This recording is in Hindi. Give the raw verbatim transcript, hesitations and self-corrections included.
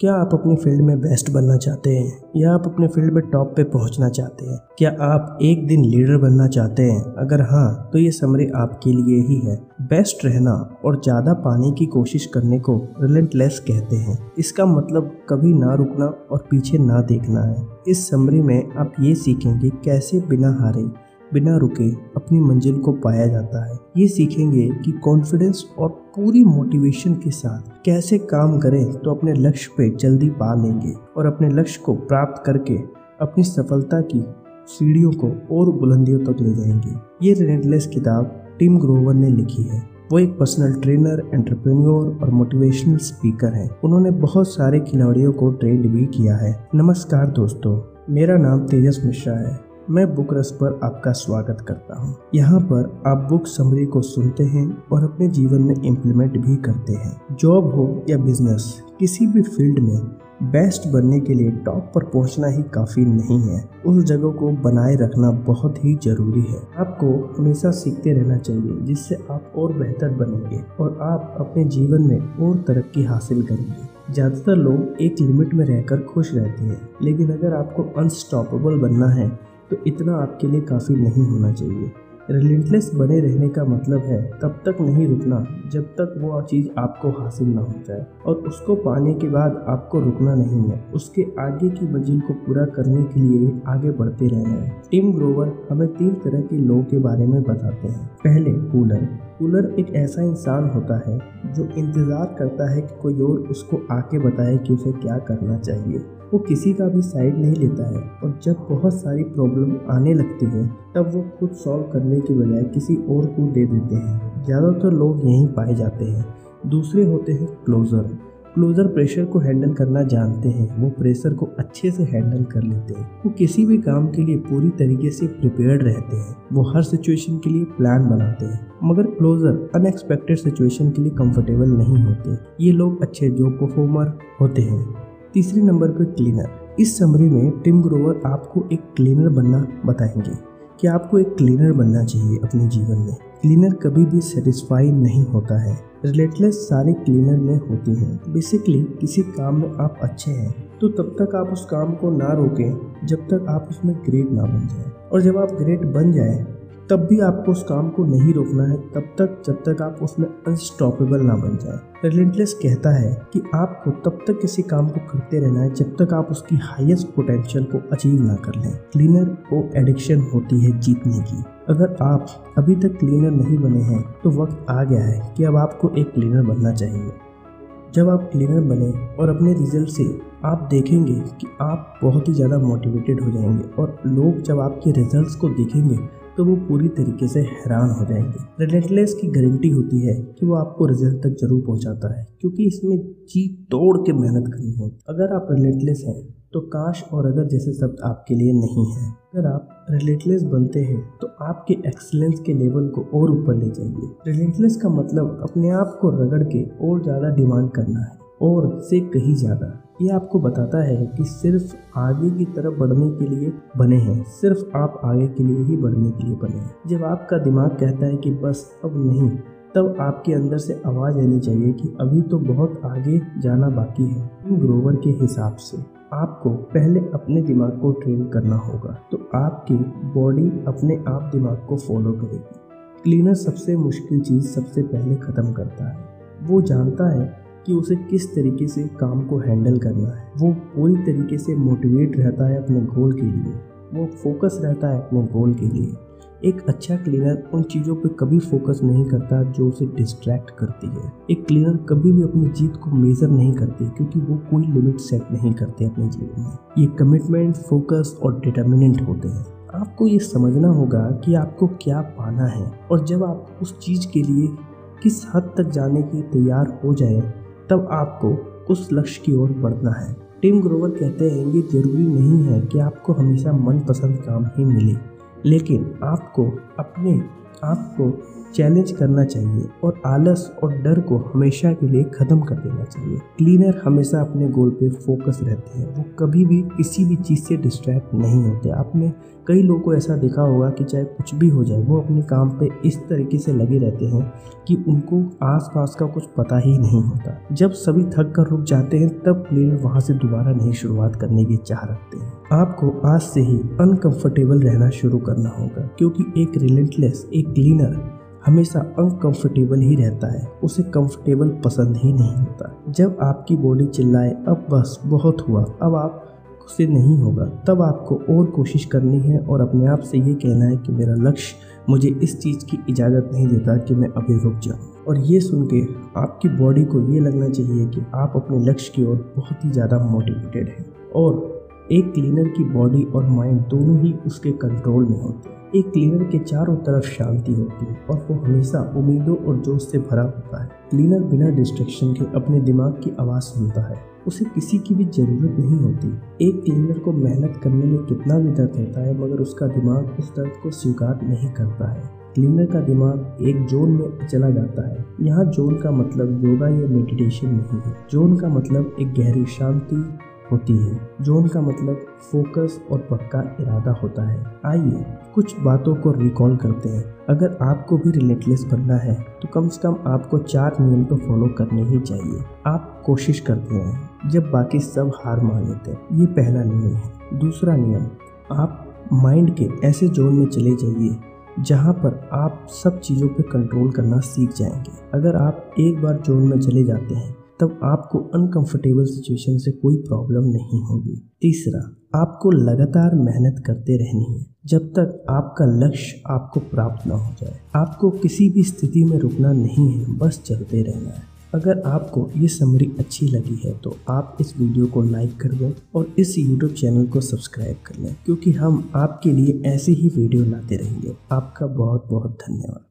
क्या आप अपनी फील्ड में बेस्ट बनना चाहते हैं या आप अपने फील्ड में टॉप पे पहुंचना चाहते हैं? क्या आप एक दिन लीडर बनना चाहते हैं? अगर हाँ, तो ये समरी आपके लिए ही है। बेस्ट रहना और ज़्यादा पाने की कोशिश करने को रिलेंटलेस कहते हैं। इसका मतलब कभी ना रुकना और पीछे ना देखना है। इस समरी में आप ये सीखेंगे कैसे बिना हारे, बिना रुके अपनी मंजिल को पाया जाता है। ये सीखेंगे कि कॉन्फिडेंस और पूरी मोटिवेशन के साथ कैसे काम करें तो अपने लक्ष्य पे जल्दी पा लेंगे और अपने लक्ष्य को प्राप्त करके अपनी सफलता की सीढ़ियों को और बुलंदियों तक ले जाएंगे। ये रिलेंटलेस किताब टिम ग्रोवर ने लिखी है। वो एक पर्सनल ट्रेनर, एंटरप्रेन्योर और मोटिवेशनल स्पीकर हैं। उन्होंने बहुत सारे खिलाड़ियों को ट्रेन भी किया है। नमस्कार दोस्तों, मेरा नाम तेजस मिश्रा है। मैं बुक रस पर आपका स्वागत करता हूं। यहाँ पर आप बुक समरी को सुनते हैं और अपने जीवन में इम्प्लीमेंट भी करते हैं। जॉब हो या बिजनेस, किसी भी फील्ड में बेस्ट बनने के लिए टॉप पर पहुंचना ही काफ़ी नहीं है, उस जगह को बनाए रखना बहुत ही जरूरी है। आपको हमेशा सीखते रहना चाहिए, जिससे आप और बेहतर बनेंगे और आप अपने जीवन में और तरक्की हासिल करेंगे। ज़्यादातर लोग एक लिमिट में रहकर खुश रहते हैं, लेकिन अगर आपको अनस्टॉपेबल बनना है तो इतना आपके लिए काफ़ी नहीं होना चाहिए। रिलेंटलेस बने रहने का मतलब है तब तक नहीं रुकना जब तक वो चीज़ आपको हासिल ना हो जाए, और उसको पाने के बाद आपको रुकना नहीं है। उसके आगे की मंजिल को पूरा करने के लिए आगे बढ़ते रहना है। टिम ग्रोवर हमें तीन तरह के लोगों के बारे में बताते हैं। पहले, कूलर। कूलर एक ऐसा इंसान होता है जो इंतज़ार करता है कि कोई और उसको आके बताए कि उसे क्या करना चाहिए। वो किसी का भी साइड नहीं लेता है, और जब बहुत सारी प्रॉब्लम आने लगती है तब वो खुद सॉल्व करने की बजाय किसी और को दे देते हैं। ज़्यादातर लोग यहीं पाए जाते हैं। दूसरे होते हैं क्लोज़र। क्लोज़र प्रेशर को हैंडल करना जानते हैं। वो प्रेशर को अच्छे से हैंडल कर लेते हैं। वो किसी भी काम के लिए पूरी तरीके से प्रिपेयर्ड रहते हैं। वो हर सिचुएशन के लिए प्लान बनाते हैं। मगर क्लोज़र अनएक्सपेक्टेड सिचुएशन के लिए कंफर्टेबल नहीं होते। ये लोग अच्छे जॉब परफॉर्मर होते हैं। तीसरे नंबर पर क्लीनर। इस समरी में टिम ग्रोवर आपको एक क्लीनर बनना बताएंगे कि आपको एक क्लीनर बनना चाहिए अपने जीवन में। क्लीनर कभी भी सेटिस्फाई नहीं होता है। रिलेंटलेस सारे क्लीनर में होती हैं। बेसिकली किसी काम में आप अच्छे हैं तो तब तक आप उस काम को ना रोकें जब तक आप उसमें ग्रेट ना बन जाए, और जब आप ग्रेट बन जाए तब भी आपको उस काम को नहीं रोकना है तब तक जब तक आप उसमें अनस्टॉपेबल ना बन जाए। रिलेंटलेस कहता है कि आपको तब तक किसी काम को करते रहना है जब तक आप उसकी हाईएस्ट पोटेंशियल को अचीव ना कर लें। क्लीनर को एडिक्शन होती है जीतने की। अगर आप अभी तक क्लीनर नहीं बने हैं तो वक्त आ गया है कि अब आपको एक क्लीनर बनना चाहिए। जब आप क्लीनर बने और अपने रिजल्ट से आप देखेंगे कि आप बहुत ही ज़्यादा मोटिवेटेड हो जाएंगे, और लोग जब आपके रिजल्ट्स को देखेंगे तो वो पूरी तरीके से हैरान हो जाएंगे। रिलेंटलेस की गारंटी होती है कि वो आपको रिजल्ट तक जरूर पहुंचाता है, क्योंकि इसमें जी तोड़ के मेहनत करनी होती। अगर आप रिलेंटलेस हैं तो काश और अगर जैसे शब्द आपके लिए नहीं है। अगर आप रिलेंटलेस बनते हैं तो आपके एक्सीलेंस के लेवल को और ऊपर ले जाइए। रिलेंटलेस का मतलब अपने आप को रगड़ के और ज़्यादा डिमांड करना है, और से कहीं ज़्यादा। ये आपको बताता है कि सिर्फ आगे की तरफ बढ़ने के लिए बने हैं, सिर्फ आप आगे के लिए ही बढ़ने के लिए बने हैं। जब आपका दिमाग कहता है कि बस अब नहीं, तब आपके अंदर से आवाज़ आनी चाहिए कि अभी तो बहुत आगे जाना बाकी है। टिम ग्रोवर के हिसाब से आपको पहले अपने दिमाग को ट्रेन करना होगा, तो आपकी बॉडी अपने आप दिमाग को फॉलो करेगी। क्लीनर सबसे मुश्किल चीज़ सबसे पहले ख़त्म करता है। वो जानता है कि उसे किस तरीके से काम को हैंडल करना है। वो पूरी तरीके से मोटिवेट रहता है अपने गोल के लिए। वो फोकस रहता है अपने गोल के लिए। एक अच्छा क्लीनर उन चीज़ों पे कभी फोकस नहीं करता जो उसे डिस्ट्रैक्ट करती है। एक क्लीनर कभी भी अपनी जीत को मेज़र नहीं करती, क्योंकि वो कोई लिमिट सेट नहीं करते अपने जीवन में। ये कमिटमेंट, फोकस और डिटर्मिनेंट होते हैं। आपको ये समझना होगा कि आपको क्या पाना है, और जब आप उस चीज़ के लिए किस हद तक जाने के तैयार हो जाए तब आपको उस लक्ष्य की ओर बढ़ना है। टिम ग्रोवर कहते हैं ये जरूरी नहीं है कि आपको हमेशा मनपसंद काम ही मिले, लेकिन आपको अपने आपको चैलेंज करना चाहिए और आलस और डर को हमेशा के लिए ख़त्म कर देना चाहिए। क्लीनर हमेशा अपने गोल पे फोकस रहते हैं, वो कभी भी किसी भी चीज़ से डिस्ट्रैक्ट नहीं होते। आपने कई लोगों को ऐसा देखा होगा कि चाहे कुछ भी हो जाए वो अपने काम पे इस तरीके से लगे रहते हैं कि उनको आसपास का कुछ पता ही नहीं होता। जब सभी थक कर रुक जाते हैं तब क्लीनर वहाँ से दोबारा नई शुरुआत करने की चाह रखते हैं। आपको आज से ही अनकंफर्टेबल रहना शुरू करना होगा, क्योंकि एक रिलेंटलेस, एक क्लीनर हमेशा अनकंफर्टेबल ही रहता है, उसे कंफर्टेबल पसंद ही नहीं होता। जब आपकी बॉडी चिल्लाए अब बस बहुत हुआ, अब आप से नहीं होगा, तब आपको और कोशिश करनी है और अपने आप से ये कहना है कि मेरा लक्ष्य मुझे इस चीज़ की इजाज़त नहीं देता कि मैं अभी रुक जाऊँ। और ये सुन के आपकी बॉडी को ये लगना चाहिए कि आप अपने लक्ष्य की ओर बहुत ही ज़्यादा मोटिवेटेड हैं और एक क्लीनर की बॉडी और माइंड दोनों ही उसके कंट्रोल में होते हैं। एक क्लीनर के चारों तरफ शांति होती है और वो हमेशा उम्मीदों और जोश से भरा होता है। क्लीनर बिना डिस्ट्रैक्शन के अपने दिमाग की आवाज़ सुनता है, उसे किसी की भी ज़रूरत नहीं होती। एक क्लीनर को मेहनत करने में कितना भी दर्द होता है मगर उसका दिमाग उस दर्द को स्वीकार नहीं करता है। क्लीनर का दिमाग एक जोन में चला जाता है। यहाँ जोन का मतलब योगा या मेडिटेशन नहीं है, जोन का मतलब एक गहरी शांति होती है। जोन का मतलब फोकस और पक्का इरादा होता है। आइए कुछ बातों को रिकॉल करते हैं। अगर आपको भी रिलेंटलेस बनना है तो कम से कम आपको चार नियम तो फॉलो करने ही चाहिए। आप कोशिश करते हैं जब बाकी सब हार मान लेते हैं, ये पहला नियम है। दूसरा नियम, आप माइंड के ऐसे जोन में चले जाइए जहाँ पर आप सब चीज़ों पे कंट्रोल करना सीख जाएंगे। अगर आप एक बार जोन में चले जाते हैं तब आपको अनकंफर्टेबल सिचुएशन से कोई प्रॉब्लम नहीं होगी। तीसरा, आपको लगातार मेहनत करते रहनी है जब तक आपका लक्ष्य आपको प्राप्त ना हो जाए। आपको किसी भी स्थिति में रुकना नहीं है, बस चलते रहना है। अगर आपको ये समरी अच्छी लगी है तो आप इस वीडियो को लाइक कर दें और इस यूट्यूब चैनल को सब्सक्राइब कर लें, क्योंकि हम आपके लिए ऐसे ही वीडियो लाते रहेंगे। आपका बहुत बहुत धन्यवाद।